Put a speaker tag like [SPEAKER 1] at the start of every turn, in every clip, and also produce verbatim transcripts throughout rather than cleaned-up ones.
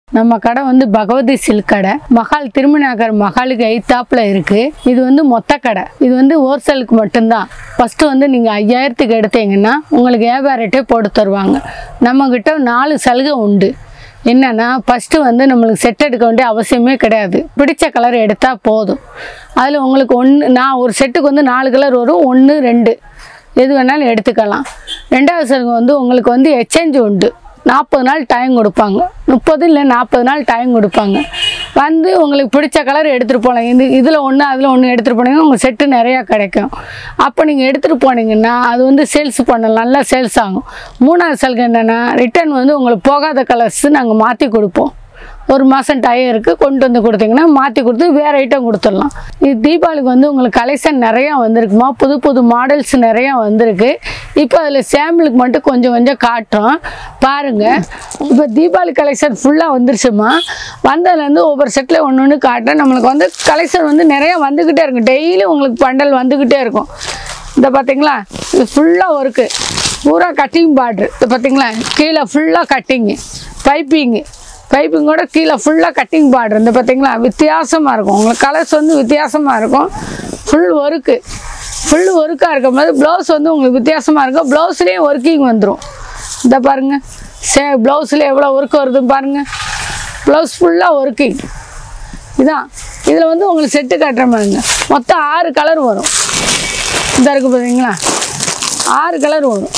[SPEAKER 1] நம்ம கடை வந்து பகவதி சில்க் கடை. மஹால் திருமணநகர் மஹாலுக்கு எய்த்தாப்பில் இருக்குது. இது வந்து மொத்த கடை. இது வந்து ஹோல்சேலுக்கு மட்டும்தான். ஃபஸ்ட்டு வந்து நீங்கள் ஐயாயிரத்துக்கு எடுத்தீங்கன்னா உங்களுக்கு வியாபார ரேட்டே போட்டு தருவாங்க. நம்மக்கிட்ட நாலு சலுகை உண்டு. என்னென்னா ஃபஸ்ட்டு வந்து நம்மளுக்கு செட் எடுக்க வேண்டிய அவசியமே கிடையாது. பிடிச்ச கலர் எடுத்தால் போதும். அதில் உங்களுக்கு ஒன்று நான் ஒரு செட்டுக்கு வந்து நாலு கலர் வரும். ஒன்று ரெண்டு எது வேணாலும் எடுத்துக்கலாம். ரெண்டாவது சலுகை வந்து உங்களுக்கு வந்து எக்ஸ்சேஞ்ச் உண்டு. நாற்பது நாள் டைம் கொடுப்பாங்க. முப்பது இல்லை நாற்பது நாள் டைம் கொடுப்பாங்க. வந்து உங்களுக்கு பிடிச்ச கலர் எடுத்துகிட்டு போகலாம். இது இதில் ஒன்று அதில் ஒன்று எடுத்துகிட்டு போனீங்கன்னா உங்கள் செட்டு நிறையா கிடைக்கும். அப்போ நீங்கள் எடுத்துகிட்டு போனீங்கன்னா அது வந்து சேல்ஸ் பண்ணலாம், நல்லா சேல்ஸ் ஆகும். மூணாவது சலுகை என்னென்னா ரிட்டர்ன் வந்து உங்களுக்கு போகாத கலர்ஸ் நாங்கள் மாற்றி கொடுப்போம். ஒரு மாதம் டைம் இருக்குது, கொண்டு வந்து கொடுத்தீங்கன்னா மாற்றி கொடுத்து வேறு ஐட்டம் கொடுத்துடலாம். இது தீபாவளிக்கு வந்து உங்களுக்கு கலெக்ஷன் நிறையா வந்திருக்குமா, புது புது மாடல்ஸ் நிறையா வந்திருக்கு. இப்போ அதில் சாம்பிளுக்கு மட்டும் கொஞ்சம் கொஞ்சம் காட்டுறோம் பாருங்கள். இப்போ தீபாவளி கலெக்ஷன் ஃபுல்லாக வந்துருச்சுமா. வந்ததுலேருந்து ஒவ்வொரு செட்டில் ஒன்று ஒன்று காட்டுறேன். நம்மளுக்கு வந்து கலெக்ஷன் வந்து நிறையா வந்துக்கிட்டே இருக்கும். டெய்லி உங்களுக்கு பண்டல் வந்துக்கிட்டே இருக்கும். இந்த பார்த்தீங்களா, இது ஃபுல்லாக ஒர்க்கு, பூரா கட்டிங் பார்ட்ரு. இது பார்த்தீங்களா, கீழே ஃபுல்லாக கட்டிங்கு, பைப்பிங்கு, பைப்பிங்கோட கீழே ஃபுல்லாக கட்டிங் பார்டர். இந்த பார்த்தீங்களா வித்தியாசமாக இருக்கும். உங்களுக்கு கலர்ஸ் வந்து வித்தியாசமாக இருக்கும். ஃபுல் ஒர்க்கு, ஃபுல் ஒர்க்காக இருக்கும் போது ப்ளவுஸ் வந்து உங்களுக்கு வித்தியாசமாக இருக்கும். ப்ளவுஸ்லேயும் ஒர்க்கிங் வந்துடும். இந்த பாருங்கள், சே ப்ளவுஸில் எவ்வளோ ஒர்க் வருதுன்னு பாருங்கள். ப்ளவுஸ் ஃபுல்லாக ஒர்க்கிங். இதான் இதில் வந்து உங்களுக்கு செட்டு காட்டுற மாதிரிங்க. மொத்தம் ஆறு கலர் வரும். இந்த இருக்குது பார்த்தீங்களா, ஆறு கலர் வரும்.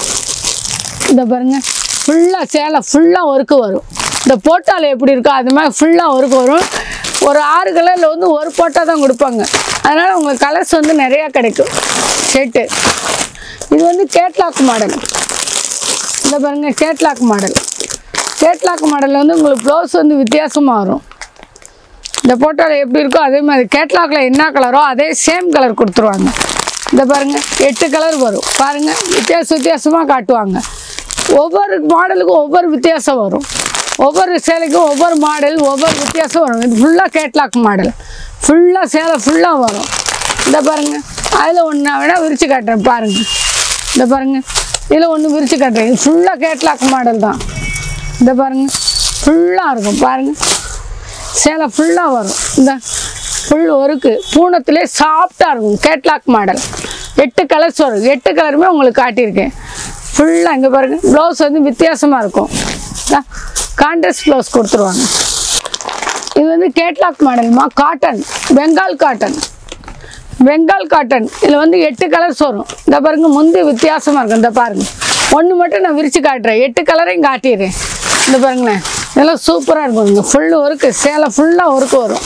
[SPEAKER 1] இந்த பாருங்கள், ஃபுல்லாக சேலை ஃபுல்லாக ஒர்க்கு வரும். இந்த போட்டால் எப்படி இருக்கோ அது மாதிரி ஃபுல்லாக ஒர்க்கு வரும். ஒரு ஆறு கலரில் வந்து ஒரு போட்டா தான் கொடுப்பாங்க. அதனால் உங்களுக்கு கலர்ஸ் வந்து நிறையா கிடைக்கும் செட்டு. இது வந்து கேட்லாக் மாடல். இந்த பாருங்கள், கேட்லாக் மாடல். கேட்லாக் மாடலில் வந்து உங்களுக்கு ப்ளவுஸ் வந்து வித்தியாசமாக வரும். இந்த போட்டால் எப்படி இருக்கோ அதே மாதிரி கேட்லாக்கில் என்ன கலரோ அதே சேம் கலர் கொடுத்துருவாங்க. இந்த பாருங்கள், எட்டு கலர் வரும். பாருங்கள், வித்தியாச வித்தியாசமாக காட்டுவாங்க. ஒவ்வொரு மாடலுக்கும் ஒவ்வொரு வித்தியாசம் வரும். ஒவ்வொரு சேலைக்கும் ஒவ்வொரு மாடல், ஒவ்வொரு வித்தியாசம் வரும். இது ஃபுல்லாக கேட்லாக் மாடல். ஃபுல்லாக சேலை ஃபுல்லாக வரும். இந்த பாருங்கள், அதில் ஒன்று நான் வேணால் விரித்து காட்டுறேன் பாருங்கள். இந்த பாருங்கள், இதில் ஒன்று விரித்து காட்டுறேன். இது ஃபுல்லாக கேட்லாக் மாடல் தான். இந்த பாருங்கள், ஃபுல்லாக இருக்கும். பாருங்கள், சேலை ஃபுல்லாக வரும். இந்த ஃபுல் ஒர்க்கு பூனத்துலேயே சாஃப்டாக இருக்கும். Catalogue model. எட்டு கலர்ஸ் வரும். எட்டு கலருமே உங்களுக்கு காட்டியிருக்கேன். ஃபுல்லாக இங்கே பாருங்கள், ப்ளவுஸ் வந்து வித்தியாசமாக இருக்கும். கான்ட்ராஸ்ட் ப்ளவுஸ் கொடுத்துருவாங்க. இது வந்து கேட்லாக் மாடல்மா, cotton, Bengal cotton. Bengal cotton இதில் வந்து எட்டு கலர்ஸ் வரும். இந்த பாருங்க, முந்தி வித்தியாசமாக இருக்கும். இந்த பாருங்கள், ஒன்று மட்டும் நான் விரித்து காட்டுறேன், எட்டு கலரையும் காட்டிடுறேன். இந்த பாருங்களேன், இதெல்லாம் சூப்பராக இருக்கும். இங்கே ஃபுல்லு ஒர்க்கு, சேலை ஃபுல்லாக ஒர்க்கு வரும்.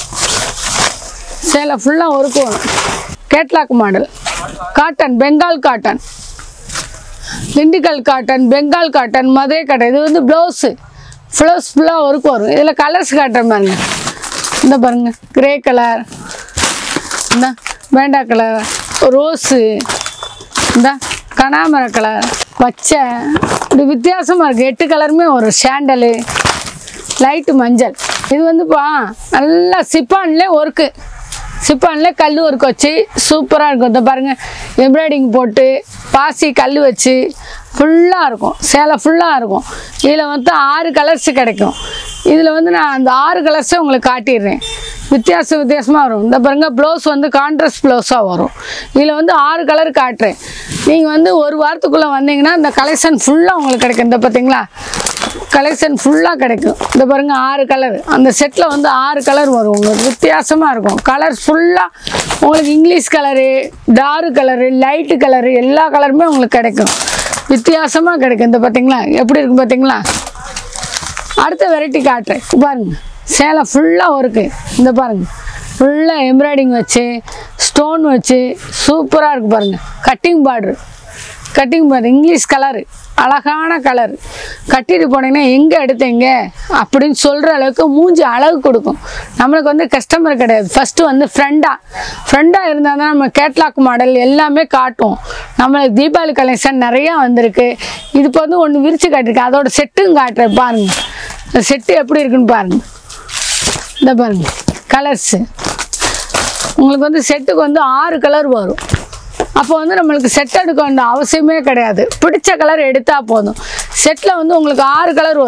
[SPEAKER 1] சேலை ஃபுல்லாக ஒர்க்கு வரும். Catalogue model, cotton, Bengal cotton, Dindigul cotton, Bengal cotton, Madurai cotton. இது வந்து ப்ளவுஸு ப்ளவுஸ் ஃபுல்லாக ஒர்க் வரும். இதில் கலர்ஸ் காட்டுற பாருங்க. இந்த பாருங்கள், கிரே கலர், இந்த வேண்டா கலர், ரோஸு, இந்த கனாமர கலர், பச்சை, இப்படி வித்தியாசமாக இருக்குது. எட்டு கலருமே வரும். சாண்டலு, லைட்டு மஞ்சள். இது வந்துப்பா நல்லா சிப்பான்லேயே ஒர்க்கு, சிப்பான்லேயே கல் ஒர்க் வச்சு சூப்பராக இருக்கும். இந்த பாருங்கள், எம்ப்ராய்டிங் போட்டு பாசி கல் வச்சு ஃபுல்லாக இருக்கும். சேலை ஃபுல்லாக இருக்கும். இதில் வந்து ஆறு கலர்ஸ் கிடைக்கும். இதில் வந்து நான் அந்த ஆறு கலர்ஸை உங்களுக்கு காட்டிடுறேன். வித்தியாசம் வித்தியாசமாக வரும். இந்த பாருங்கள், ப்ளவுஸ் வந்து கான்ட்ராஸ்ட் ப்ளவுஸாக வரும். இதில் வந்து ஆறு கலர் காட்டுறேன். நீங்கள் வந்து ஒரு வாரத்துக்குள்ளே வந்தீங்கன்னா இந்த கலெக்ஷன் ஃபுல்லாக உங்களுக்கு கிடைக்கும். இந்த பார்த்தீங்களா, கலெக்ஷன் ஃபுல்லாக கிடைக்கும். இந்த பாருங்கள், ஆறு கலர். அந்த செட்டில் வந்து ஆறு கலர் வரும். உங்களுக்கு வித்தியாசமாக இருக்கும். கலர்ஸ் ஃபுல்லாக உங்களுக்கு English colour, dark colour, light colour, எல்லா கலருமே உங்களுக்கு கிடைக்கும். வித்தியாசமாக கிடைக்கும். இந்த பார்த்தீங்களா எப்படி இருக்கும் பார்த்தீங்களா. அடுத்த வெரைட்டி காட்டுறேன் பாருங்கள். சேலை ஃபுல்லாக ஒர்க்கு. இந்த பாருங்கள், ஃபுல்லாக எம்ப்ராய்டிங் வச்சு ஸ்டோன் வச்சு சூப்பராக இருக்குது பாருங்கள். Cutting border, cutting border, English colour, அழகான கலர். கட்டிட்டு போனீங்கன்னா எங்கே எடுத்தீங்க அப்படின்னு சொல்கிற அளவுக்கு மூஞ்சி அழகு கொடுக்கும். நம்மளுக்கு வந்து கஸ்டமர் கிடையாது, ஃபஸ்ட்டு வந்து ஃப்ரெண்டாக ஃப்ரெண்டாக இருந்தால் தான் நம்ம கேட்லாக் மாடல் எல்லாமே காட்டும். நம்மளுக்கு தீபாவளி கலெக்ஷன் நிறையா வந்திருக்கு. இது இப்போ வந்து ஒன்று விரித்து காட்டிருக்கு. அதோட செட்டும் காட்டுறேன் பாருங்கள். இந்த செட்டு எப்படி இருக்குன்னு பாருங்கள். இந்த பாருங்கள், கலர்ஸு உங்களுக்கு வந்து செட்டுக்கு வந்து ஆறு கலர் வரும். அப்போ வந்து நம்மளுக்கு செட் எடுக்க வேண்டிய அவசியமே கிடையாது. பிடிச்ச கலர் எடுத்தால் போதும். செட்டில் வந்து உங்களுக்கு ஆறு கலர் வரும்.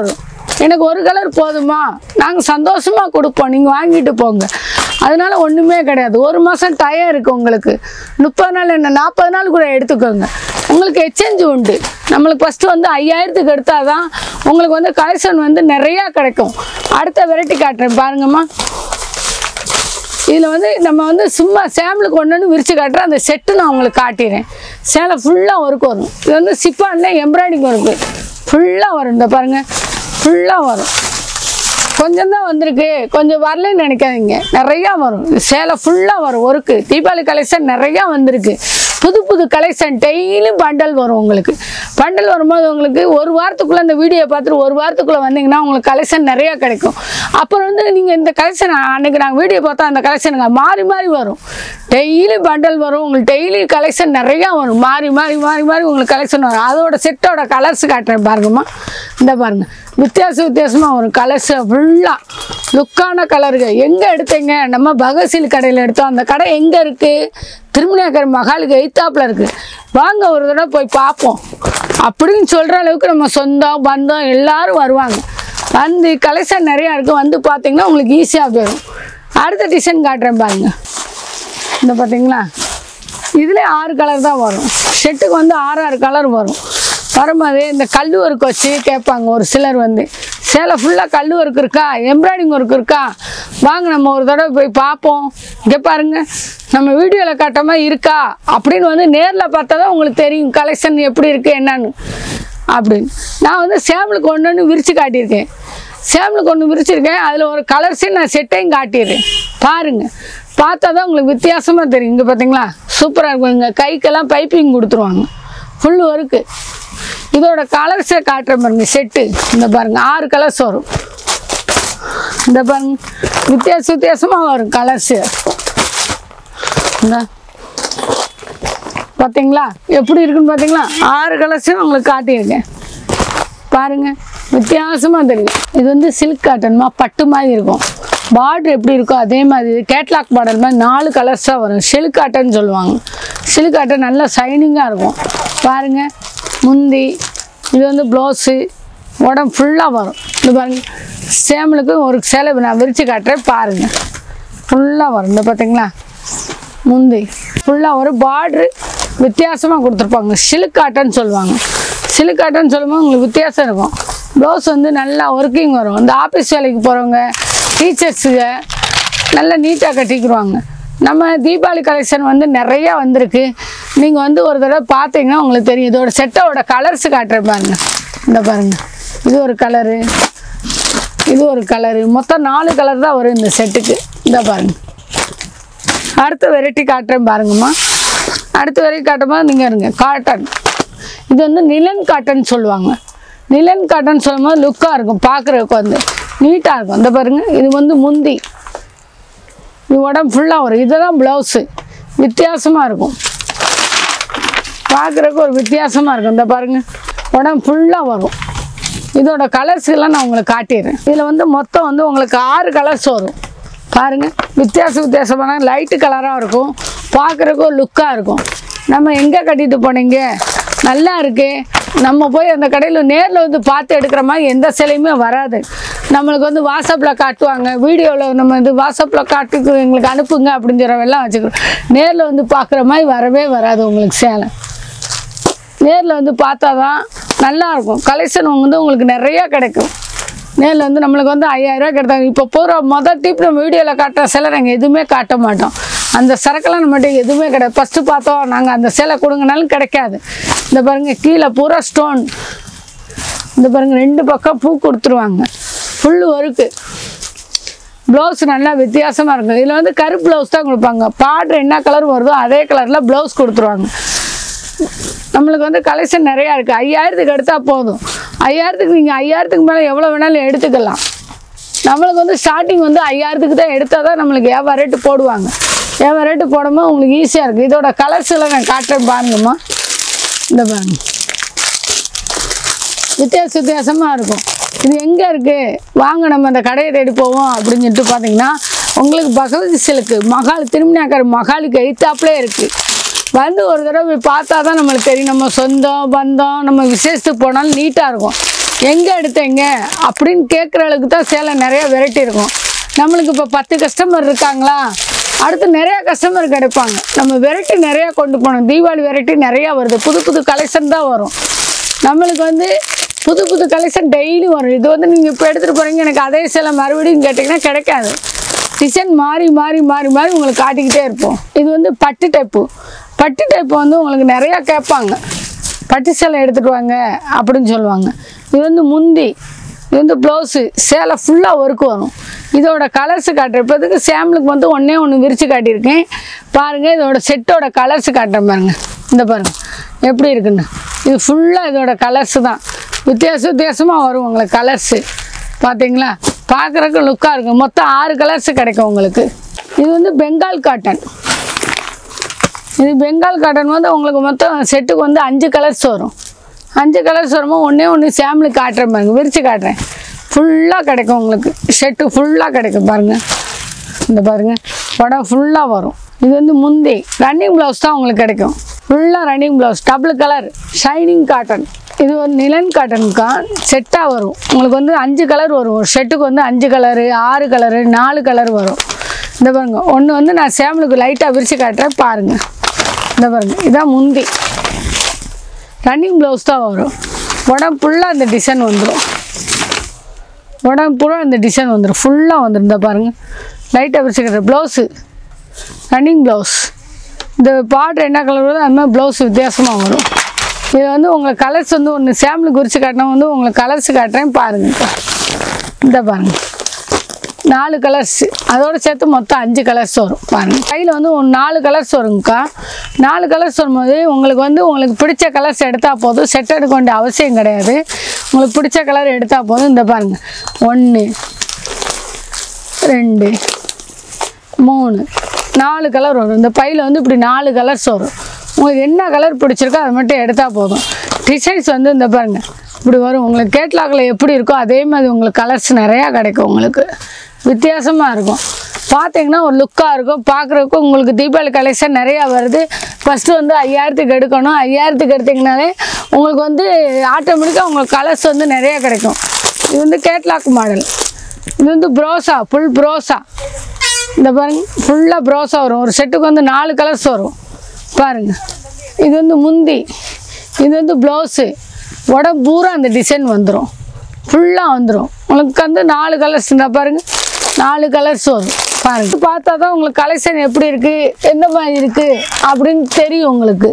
[SPEAKER 1] எனக்கு ஒரு கலர் போதுமா, நாங்கள் சந்தோஷமாக கொடுப்போம், நீங்கள் வாங்கிட்டு போங்க. அதனால ஒன்றுமே கிடையாது. ஒரு மாதம் டயம் இருக்குது உங்களுக்கு. முப்பது நாள் என்ன நாற்பது நாள் கூட எடுத்துக்கோங்க. உங்களுக்கு எக்ஸ்சேஞ்சு உண்டு. நம்மளுக்கு ஃபஸ்ட்டு வந்து ஐயாயிரத்துக்கு எடுத்தால் தான் உங்களுக்கு வந்து கலெக்ஷன் வந்து நிறையா கிடைக்கும். அடுத்த வெரைட்டி காட்டுறேன் பாருங்கம்மா. இதில் வந்து நம்ம வந்து சும்மா சேம்பிளுக்கு ஒன்று ஒன்று விரித்து காட்டுறேன். அந்த செட்டு நான் உங்களுக்கு காட்டிடுறேன். சேலை ஃபுல்லாக ஒர்க் வரும். இது வந்து சிப்பானில் எம்ப்ராய்டிங் ஒர்க்கு ஃபுல்லாக வரும். இந்த பாருங்கள், ஃபுல்லாக வரும். கொஞ்சம் தான் வந்திருக்கு, கொஞ்சம் வரலன்னு நினைக்காதீங்க, நிறையா வரும். சேலை ஃபுல்லாக வரும் ஒர்க்கு. தீபாவளி கலெக்ஷன் நிறையா வந்திருக்கு. புது புது கலெக்ஷன் டெய்லியும் பண்டல் வரும் உங்களுக்கு. பண்டல் வரும்போது உங்களுக்கு ஒரு வாரத்துக்குள்ளே இந்த வீடியோ பார்த்துட்டு ஒரு வாரத்துக்குள்ளே வந்தீங்கன்னா உங்களுக்கு கலெக்ஷன் நிறையா கிடைக்கும். அப்புறம் வந்து நீங்கள் இந்த கலெக்ஷன் அன்றைக்கி நாங்கள் வீடியோ பார்த்தா அந்த கலெக்ஷனுங்க மாறி மாறி வரும். டெய்லி பண்டல் வரும் உங்களுக்கு. டெய்லி கலெக்ஷன் நிறையா வரும். மாறி மாறி மாறி மாறி உங்களுக்கு கலெக்ஷன் வரும். அதோட செட்டோட கலர்ஸ் காட்டுறேன் பாருங்கம்மா. இந்த பாருங்கள், வித்தியாச வித்தியாசமாக வரும் கலர்ஸ். ஃபுல்லாக லுக்கான கலருங்க. எங்கே எடுத்தீங்க? நம்ம பகவத் சில்க் கடையில் எடுத்தோம். அந்த கடை எங்கே இருக்குது? திருமணியாக்கர் மகாலுக்கு எய்த்தாப்பில் இருக்குது. வாங்க ஒரு தடவை போய் பார்ப்போம் அப்படின்னு சொல்கிற அளவுக்கு நம்ம சொந்தம் பந்தம் எல்லோரும் வருவாங்க. வந்து கலெக்ஷன் நிறையா இருக்குது. வந்து பார்த்தீங்கன்னா உங்களுக்கு ஈஸியாக போயிடும். அடுத்த டிசைன் காட்டுறேன் பாருங்கள். இந்த பார்த்தீங்களா, இதில் ஆறு கலர் தான் வரும். ஷெட்டுக்கு வந்து ஆறு ஆறு கலர் வரும். வரும்போது இந்த கல் ஒர்க் வச்சு கேட்பாங்க ஒரு சிலர். வந்து சேலை ஃபுல்லாக கல் ஒர்க் இருக்கா, எம்ப்ராய்டிங் ஒர்க் இருக்கா, வாங்க நம்ம ஒரு தடவை போய் பார்ப்போம். இங்கே பாருங்கள், நம்ம வீடியோவில் காட்டாம இருக்கா அப்படின்னு வந்து நேரில் பார்த்தா தான் உங்களுக்கு தெரியும் கலெக்ஷன் எப்படி இருக்குது என்னன்னு அப்படின்னு. நான் வந்து சேம்பிளுக்கு ஒன்று ஒன்று விரித்து காட்டியிருக்கேன். சேம்பிளுக்கு ஒன்று விரிச்சிருக்கேன். அதில் ஒரு கலர்ஸே நான் செட்டையும் காட்டிடுறேன். பாருங்கள், பார்த்தா தான் உங்களுக்கு வித்தியாசமாக தெரியும். இங்கே பார்த்தீங்களா, சூப்பராக இருக்கும். இங்கே கைக்கெல்லாம் பைப்பிங் கொடுத்துருவாங்க, ஃபுல் ஒர்க்கு. இதோட கலர்ஸை காட்டுற பாருங்க. செட்டு இந்த பாருங்கள், ஆறு கலர்ஸ் வரும். இந்த பாருங்க, வித்தியாச வித்தியாசமாக வரும் கலர்ஸு. இந்த பார்த்தீங்களா எப்படி இருக்குன்னு பார்த்தீங்களா, ஆறு கலர்ஸும் உங்களுக்கு காட்டியிருக்கேன். பாருங்கள், வித்தியாசமாக தெரியும். இது வந்து சில்க் காட்டன்மா, பட்டு மாதிரி இருக்கும். பார்டர் எப்படி இருக்கோ அதே மாதிரி கேட்லாக் பார்டர் மாதிரி நாலு கலர்ஸாக வரும். சில்க் காட்டன் சொல்லுவாங்க. சில்க் காட்டன் நல்லா ஷைனிங்காக இருக்கும். பாருங்கள், முந்தி இது வந்து ப்ளவுஸு, உடம்பு ஃபுல்லாக வரும். இது பாருங்கள், சேமலுக்கு ஒரு சேலை நான் விரித்து காட்டுறேன் பாருங்கள். ஃபுல்லாக வரும். இந்த பார்த்தீங்களா, முந்தி ஃபுல்லாக ஒரு பார்ட்ரு வித்தியாசமாக கொடுத்துருப்பாங்க. சில்க் காட்டன் சொல்லுவாங்க. சில்க் காட்டன் சொல்லும்போது உங்களுக்கு வித்தியாசம் இருக்கும். ப்ளவுஸ் வந்து நல்லா ஒர்க்கிங் வரும். இந்த ஆஃபீஸ் வேலைக்கு போகிறவங்க, டீச்சர்ஸுங்க நல்லா நீட்டாக கட்டிக்கிடுவாங்க. நம்ம தீபாவளி கலெக்ஷன் வந்து நிறையா வந்திருக்கு. நீங்கள் வந்து ஒரு தடவை பார்த்தீங்கன்னா உங்களுக்கு தெரியும். இதோட செட்டோட கலர்ஸு காட்டுறேன் பாருங்கள். இந்த பாருங்கள், இது ஒரு கலரு, இது ஒரு கலரு, மொத்தம் நாலு கலர் தான் வரும் இந்த செட்டுக்கு. இந்த பாருங்கள், அடுத்த வெரைட்டி காட்டுறேன் பாருங்கம்மா. அடுத்த வெரைட்டி காட்டும்போது நீங்கள் இருங்க. காட்டன், இது வந்து நிலன் காட்டன் சொல்லுவாங்க. நிலன் காட்டன் சொல்லும்போது லுக்காக இருக்கும், பார்க்குறதுக்கு வந்து நீட்டாக இருக்கும். இந்த பாருங்கள், இது வந்து முந்தி, இது உடம்பு ஃபுல்லாக வரும். இதெல்லாம் ப்ளவுஸு வித்தியாசமாக இருக்கும், பார்க்குறதுக்கு ஒரு வித்தியாசமாக இருக்கும். இந்த பாருங்கள், உடம்பு ஃபுல்லாக வரும். இதோட கலர்ஸ்லாம் நான் உங்களுக்கு காட்டிடுறேன். இதில் வந்து மொத்தம் வந்து உங்களுக்கு ஆறு கலர்ஸ் வரும். பாருங்கள், வித்தியாச வித்தியாசமான லைட்டு கலராக இருக்கும், பார்க்குறதுக்கு ஒரு லுக்காக இருக்கும். நம்ம எங்கே கட்டிட்டு போனீங்க, நல்லா இருக்கு. நம்ம போய் அந்த கடையில் நேரில் வந்து பார்த்து எடுக்கிற மாதிரி எந்த சிலையுமே வராது. நம்மளுக்கு வந்து வாட்ஸ்அப்பில் காட்டுவாங்க, வீடியோவில் நம்ம வந்து வாட்ஸ்அப்பில் காட்டுக்கு எங்களுக்கு அனுப்புங்க அப்படிங்கிறவெல்லாம் வச்சுக்கிறோம். நேரில் வந்து பார்க்குற மாதிரி வரவே வராது உங்களுக்கு சேலை. நேரில் வந்து பார்த்தா தான் நல்லாயிருக்கும். கலெக்ஷன் வந்து உங்களுக்கு நிறையா கிடைக்கும். நேரில் வந்து நம்மளுக்கு வந்து ஐயாயிரரூவா கிடைத்தாங்க. இப்போ பூரா மொதல் டிப் நம்ம வீடியோவில் காட்டுற சேலை நாங்கள் எதுவுமே காட்ட மாட்டோம். அந்த சரக்கெல்லாம் நம்மகிட்ட எதுவுமே கிடையாது. ஃபஸ்ட்டு பார்த்தோம் நாங்கள் அந்த சேலை கொடுங்கனாலும் கிடைக்காது. இந்த பாருங்கள், கீழே பூரா ஸ்டோன். இந்த பாருங்கள், ரெண்டு பக்கம் பூ கொடுத்துருவாங்க, ஃபுல்லு ஒர்க்கு. ப்ளவுஸ் நல்லா வித்தியாசமாக இருக்கும். இதில் வந்து கருப்பு ப்ளவுஸ் தான் கொடுப்பாங்க. பார்டர் என்ன கலர் வருதோ அதே கலரில் ப்ளவுஸ் கொடுத்துருவாங்க. நம்மளுக்கு வந்து கலெக்ஷன் நிறையா இருக்குது. ஐயாயிரத்துக்கு எடுத்தால் போதும். ஐயாயிரத்துக்கு நீங்கள் ஐயாயிரத்துக்கு மேலே எவ்வளோ வேணாலும் எடுத்துக்கலாம். நம்மளுக்கு வந்து ஸ்டார்டிங் வந்து ஐயாயிரத்துக்கு தான் எடுத்தால் தான் நம்மளுக்கு வியாபார ரேட்டு போடுவாங்க. வியாபார ரேட்டு போடும்போது உங்களுக்கு ஈஸியாக இருக்குது. இதோட கலர்ஸ்லாம் நான் காட்டுறேன் பாருங்கம்மா. இந்த பாருங்க, வித்தியாச வித்தியாசமாக இருக்கும். இது எங்கே இருக்குது, வாங்க நம்ம அந்த கடையை தேடி போவோம் அப்படின்னு சொல்லிட்டு பார்த்தீங்கன்னா உங்களுக்கு பகவதி சில்க் மகால், திருமணியாக்கர் மகாலுக்கு எய்த்தாப்புலே இருக்குது. வந்து ஒரு தடவை பார்த்தா தான் நம்மளுக்கு தெரியும். நம்ம சொந்தம் பந்தம் நம்ம விசேஷத்துக்கு போனாலும் நீட்டாக இருக்கும். எங்கே எடுத்தீங்க அப்படின்னு கேட்குற அளவுக்கு தான் சேலை நிறையா வெரைட்டி இருக்கும். நம்மளுக்கு இப்போ பத்து கஸ்டமர் இருக்காங்களா, அடுத்து நிறையா கஸ்டமர் கிடைப்பாங்க. நம்ம வெரைட்டி நிறையா கொண்டு போகணும். தீபாவளி வெரைட்டி நிறையா வருது, புது புது கலெக்ஷன் தான் வரும். நம்மளுக்கு வந்து புது புது கலெக்ஷன் டெய்லி வரும். இது வந்து நீங்கள் இப்போ எடுத்துகிட்டு போகிறீங்க, எனக்கு அதே சேலை மறுபடியும் கேட்டிங்கன்னா கிடைக்காது. டிசைன் மாறி மாறி மாறி மாறி உங்களுக்கு காட்டிக்கிட்டே இருப்போம். இது வந்து பட்டு டைப்பு. பட்டு டைப்பு வந்து உங்களுக்கு நிறையா கேட்பாங்க, பட்டு சேலை எடுத்துகிட்டு வாங்க அப்படின்னு சொல்லுவாங்க. இது வந்து முந்தி, இது வந்து ப்ளவுஸு, சேலை ஃபுல்லாக ஒர்க்கு வரும். இதோட கலர்ஸு காட்டுறேன். இப்போதுக்கு சாம்பிளுக்கு வந்து ஒன்றே ஒன்று விரித்து காட்டியிருக்கேன் பாருங்கள். இதோட செட்டோட கலர்ஸு காட்டுறேன் பாருங்கள். இந்த பாருங்கள் எப்படி இருக்குன்னு. இது ஃபுல்லாக இதோட கலர்ஸு தான், வித்தியாச வித்தியாசமாக வரும் உங்களுக்கு கலர்ஸு. பார்த்தீங்களா, பார்க்குறக்கு லுக்காக இருக்கும். மொத்தம் ஆறு கலர்ஸு கிடைக்கும் உங்களுக்கு. இது வந்து பெங்கால் காட்டன். இது பெங்கால் காட்டன் வந்து உங்களுக்கு மொத்தம் செட்டுக்கு வந்து அஞ்சு கலர்ஸ் வரும். அஞ்சு கலர்ஸ் வரும்போது ஒன்றே ஒன்று சாம்பிளுக்கு காட்டுறேன் பாருங்கள், விரித்து காட்டுறேன். ஃபுல்லாக கிடைக்கும் உங்களுக்கு, ஷர்ட்டு ஃபுல்லாக கிடைக்கும் பாருங்கள். இந்த பாருங்கள் படம் ஃபுல்லாக வரும். இது வந்து முந்தி ரன்னிங் ப்ளவுஸ் தான் உங்களுக்கு கிடைக்கும். ஃபுல்லாக running blouse, double colour shining cotton. இது ஒரு நிலன் காட்டனுக்கா செட்டாக வரும். உங்களுக்கு வந்து அஞ்சு கலர் வரும். ஒரு ஷர்ட்டுக்கு வந்து அஞ்சு கலரு, ஆறு கலரு, நாலு கலர் வரும். இந்த பாருங்கள் ஒன்று வந்து நான் சாம்பிளுக்கு லைட்டாக விரித்து காட்டுறேன் பாருங்கள். இந்த பாருங்கள் இதான் முந்தி, ரன்னிங் ப்ளவுஸ் தான் வரும். உடம்பு ஃபுல்லாக இந்த டிசைன் வந்துடும். உடம்பு பூரா இந்த டிசைன் வந்துடும், ஃபுல்லாக வந்துடும். இந்த பாருங்கள் லைட்டாக வச்சுக்கிற ப்ளவுஸு, ரன்னிங் ப்ளவுஸ். இந்த பார்டர் என்ன கலர் வருதோ அது மாதிரி ப்ளவுஸ் வித்தியாசமாக வரும். இது வந்து உங்களுக்கு கலர்ஸ் வந்து ஒன்று சாம்பிளுக்கு குறித்து காட்டினா வந்து உங்களுக்கு கலர்ஸ் காட்டுறேன் பாருங்கக்கா. இந்த பாருங்கள் நாலு கலர்ஸ், அதோடு சேர்த்து மொத்தம் அஞ்சு கலர்ஸ் வரும் பாருங்கள். கையில் வந்து ஒரு நாலு கலர்ஸ் வருங்கக்கா. நாலு கலர்ஸ் வரும்போது உங்களுக்கு வந்து உங்களுக்கு பிடிச்ச கலர்ஸ் எடுத்தால் போதும், செட் எடுக்க வேண்டிய அவசியம் கிடையாது. உங்களுக்கு பிடிச்ச கலர் எடுத்தால் போதும். இந்த பாருங்கள் ஒன்று ரெண்டு மூணு நாலு கலர் வரும். இந்த பையில் வந்து இப்படி நாலு கலர்ஸ் வரும். உங்களுக்கு என்ன கலர் பிடிச்சிருக்கோ அதை மட்டும் எடுத்தால் போதும். டிசைன்ஸ் வந்து இந்த பாருங்கள் இப்படி வரும். உங்களுக்கு கேட்லாகில் எப்படி இருக்கோ அதே மாதிரி உங்களுக்கு கலர்ஸ் நிறையா கிடைக்கும். உங்களுக்கு வித்தியாசமாக இருக்கும், பார்த்தீங்கன்னா ஒரு லுக்காக இருக்கும். பார்க்குறதுக்கு உங்களுக்கு தீபாவளி கலெக்ஷன் நிறையா வருது. ஃபஸ்ட்டு வந்து ஐயாயிரத்துக்கு எடுக்கணும். ஐயாயிரத்துக்கு எடுத்திங்கனாலே உங்களுக்கு வந்து ஆட்டோமேட்டிக்காக உங்களுக்கு கலர்ஸ் வந்து நிறையா கிடைக்கும். இது வந்து கேட்லாக் மாடல். இது வந்து ப்ரோஸா, ஃபுல் ப்ரோஸா. இந்த பாருங்கள் ஃபுல்லாக ப்ரோஸா வரும். ஒரு செட்டுக்கு வந்து நாலு கலர்ஸ் வரும் பாருங்கள். இது வந்து முந்தி, இது வந்து ப்ளவுஸு. உடம்பு பூரா அந்த டிசைன் வந்துடும், ஃபுல்லாக வந்துடும். உங்களுக்கு வந்து நாலு கலர்ஸ் இருந்தால் பாருங்கள், நாலு கலர்ஸ் வரும் பாருங்கள். பார்த்தா தான் உங்களுக்கு கலெக்ஷன் எப்படி இருக்குது, எந்த மாதிரி இருக்குது அப்படின்னு தெரியும் உங்களுக்கு.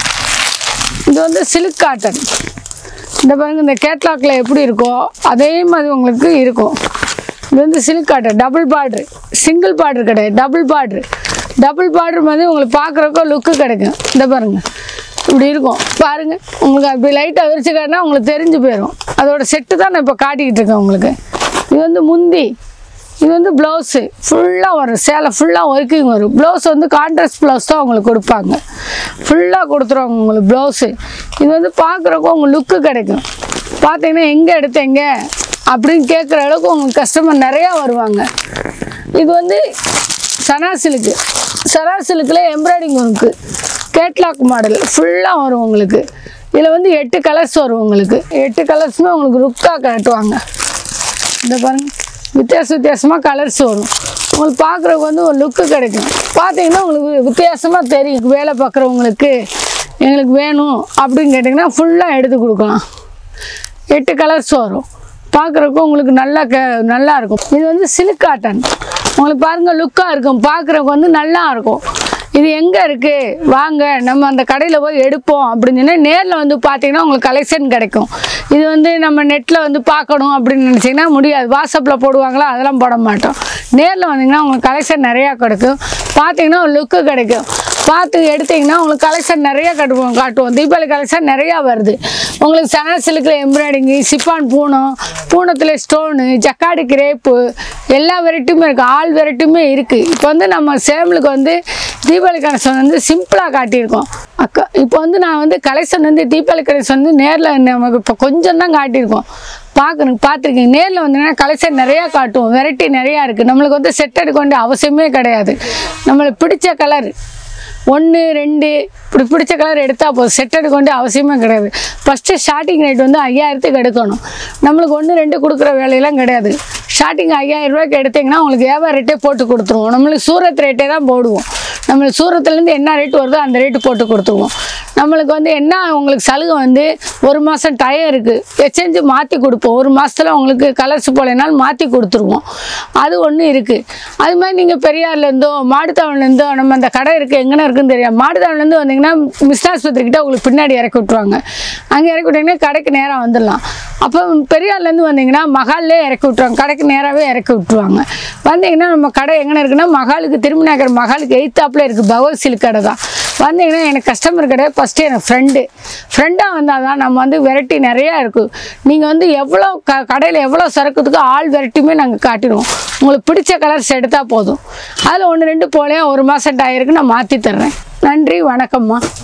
[SPEAKER 1] இது வந்து சில்க் காட்டன். இந்த பாருங்கள் இந்த கேட்லாக்கில் எப்படி இருக்கோ அதே மாதிரி உங்களுக்கு இருக்கும். இது வந்து silk cotton, double border, single border கிடையாது, டபுள் பார்ட்ரு. டபுள் பார்ட்ரு மாதிரி உங்களுக்கு பார்க்குறக்கோ லுக்கு கிடைக்கும். இந்த பாருங்கள் இப்படி இருக்கும் பாருங்கள். உங்களுக்கு அப்படி லைட்டாக விரிச்சு காட்டினா உங்களுக்கு தெரிஞ்சு போயிடும். அதோட செட்டு தான் நான் இப்போ காட்டிக்கிட்டு இருக்கேன் உங்களுக்கு. இது வந்து முந்தி, இது வந்து ப்ளவுஸு ஃபுல்லாக வரும். சேலை ஃபுல்லாக ஒர்க்கிங் வரும். ப்ளவுஸ் வந்து கான்ட்ராஸ்ட் ப்ளவுஸ் தான் உங்களுக்கு கொடுப்பாங்க, ஃபுல்லாக கொடுத்துருவாங்க உங்களுக்கு ப்ளவுஸு. இது வந்து பார்க்குறக்கோ உங்களுக்கு லுக்கு கிடைக்கும். பார்த்தீங்கன்னா எங்கே எடுத்தீங்க அப்படின்னு கேட்குற அளவுக்கு உங்களுக்கு கஸ்டமர் நிறையா வருவாங்க. இது வந்து சனா சில்க்கு. சனா சில்கில் எம்ப்ராய்டிங் ஒர்க்கு, கேட்லாக் மாடல் ஃபுல்லாக வரும் உங்களுக்கு. இதில் வந்து எட்டு கலர்ஸ் வரும் உங்களுக்கு. எட்டு கலர்ஸுமே உங்களுக்கு லுக்காக காட்டுவாங்க. இந்த பாருங்கள் வித்தியாச வித்தியாசமாக கலர்ஸ் வரும். உங்களுக்கு பார்க்குறதுக்கு வந்து ஒரு லுக்கு கிடைக்கும். பார்த்தீங்கன்னா உங்களுக்கு வித்தியாசமாக தெரியும். வேலை பார்க்குறவங்களுக்கு எங்களுக்கு வேணும் அப்படின்னு கேட்டிங்கன்னா ஃபுல்லாக எடுத்து கொடுக்கலாம். எட்டு கலர்ஸ் வரும். பார்க்குறக்கும் உங்களுக்கு நல்லா க நல்லா இருக்கும். இது வந்து சில்க் காட்டன். உங்களுக்கு பாருங்கள் லுக்காக இருக்கும், பார்க்குறக்கு வந்து நல்லா இருக்கும். இது எங்கே இருக்குது வாங்க நம்ம அந்த கடையில் போய் எடுப்போம் அப்படின்னு சொன்னால் நேரில் வந்து பார்த்தீங்கன்னா உங்களுக்கு கலெக்ஷன் கிடைக்கும். இது வந்து நம்ம நெட்டில் வந்து பார்க்கணும் அப்படின்னு நினச்சிங்கன்னா முடியாது. வாட்ஸ்அப்பில் போடுவாங்களா, அதெல்லாம் போட மாட்டோம். நேரில் வந்தீங்கன்னா உங்களுக்கு கலெக்ஷன் நிறையா கிடைக்கும். பார்த்தீங்கன்னா ஒரு லுக்கு கிடைக்கும். பார்த்து எடுத்திங்கன்னா உங்களுக்கு கலெக்ஷன் நிறையா கட்டுவோம் காட்டுவோம். தீபாவளி கலெக்ஷன் நிறையா வருது. உங்களுக்கு சனா சில்கில் எம்ப்ராய்டிங்கு, சிப்பான் பூனம், பூனத்தில் ஸ்டோனு, ஜக்காடி கிரேப்பு எல்லா வெரைட்டியுமே இருக்குது. ஆல் வெரைட்டியுமே இருக்குது. இப்போ வந்து நம்ம சேம்பிளுக்கு வந்து தீபாவளி கலெக்ஷன் வந்து சிம்பிளாக காட்டியிருக்கோம் அக்கா. இப்போ வந்து நான் வந்து கலெக்ஷன் வந்து தீபாவளி கலெக்ஷன் வந்து நேரில் நமக்கு இப்போ கொஞ்சம் தான் காட்டியிருக்கோம். பார்க்கணும் பார்த்துருக்கீங்க. நேரில் வந்தீங்கன்னா கலெக்ஷன் நிறையா காட்டுவோம். வெரைட்டி நிறையா இருக்குது. நம்மளுக்கு வந்து செட் எடுக்க வேண்டிய அவசியமே கிடையாது. நம்மளுக்கு பிடிச்ச கலர் ஒன்று ரெண்டு இப்படி பிடிச்ச கலர் எடுத்தால் போதும், செட் எடுக்க வேண்டிய அவசியமே கிடையாது. ஃபஸ்ட்டு ஸ்டார்டிங் ரேட் வந்து ஐயாயிரத்துக்கு எடுக்கணும். நம்மளுக்கு ஒன்று ரெண்டு கொடுக்குற வேலையெல்லாம் கிடையாது. ஸ்டார்டிங் ஐயாயிரம் ரூபாய்க்கு எடுத்திங்கன்னா உங்களுக்கு வியாபார ரேட்டே போட்டு கொடுத்துருவோம். நம்மளுக்கு சூரத் ரேட்டே தான் போடுவோம். நம்மளுக்கு சூரத்துலேருந்து என்ன ரேட் வருதோ அந்த ரேட்டு போட்டு கொடுத்துருவோம். நம்மளுக்கு வந்து என்ன உங்களுக்கு சலுகை வந்து ஒரு மாதம் டயம் இருக்குது, எக்ஸ்சேஞ்சு மாற்றி கொடுப்போம். ஒரு மாதத்தில் உங்களுக்கு கலர்ஸ் போலனாலும் மாற்றி கொடுத்துருவோம். அது ஒன்று இருக்குது. அது மாதிரி நீங்கள் பெரியார்லேருந்தோ மாடுத்தாவணிலேருந்தோ நம்ம அந்த கடை இருக்குது எங்கே இருக்குன்னு தெரியாது. மாடுத்தாவணிலேருந்து வந்தீங்கன்னா மிஸ்டாஸ்பத்திரிக்கிட்ட உங்களுக்கு பின்னாடி இறக்கி விட்ருவாங்க. அங்கே இறக்கி விட்டிங்கன்னா கடைக்கு நேராக வந்துடலாம். அப்போ பெரியார்லேருந்து வந்தீங்கன்னா மகால்லே இறக்கி விட்ருவாங்க, கடைக்கு நேராகவே இறக்கி விட்ருவாங்க. வந்தீங்கன்னா நம்ம கடை எங்கே இருக்குன்னா மகாலுக்கு திருமணாகர் மகாலுக்கு எய்த்தாப்பில் இருக்குது பகவதி சில்க் கடை தான். வந்தீங்கன்னா எனக்கு கஸ்டமர் கிடையாது, ஃபஸ்ட்டு எனக்கு ஃப்ரெண்டு ஃப்ரெண்டாக வந்தால் தான் நம்ம வந்து வெரைட்டி நிறையா இருக்குது. நீங்கள் வந்து எவ்வளோ க கடையில் எவ்வளோ சரக்குத்துக்கு ஆல் வெரைட்டியுமே நாங்கள் காட்டிடுவோம். உங்களுக்கு பிடிச்ச கலர்ஸ் எடுத்தால் போதும். அதில் ஒன்று ரெண்டு போலையும் ஒரு மாதம் டயருக்கு நான் மாற்றி தர்றேன். நன்றி, வணக்கம்மா.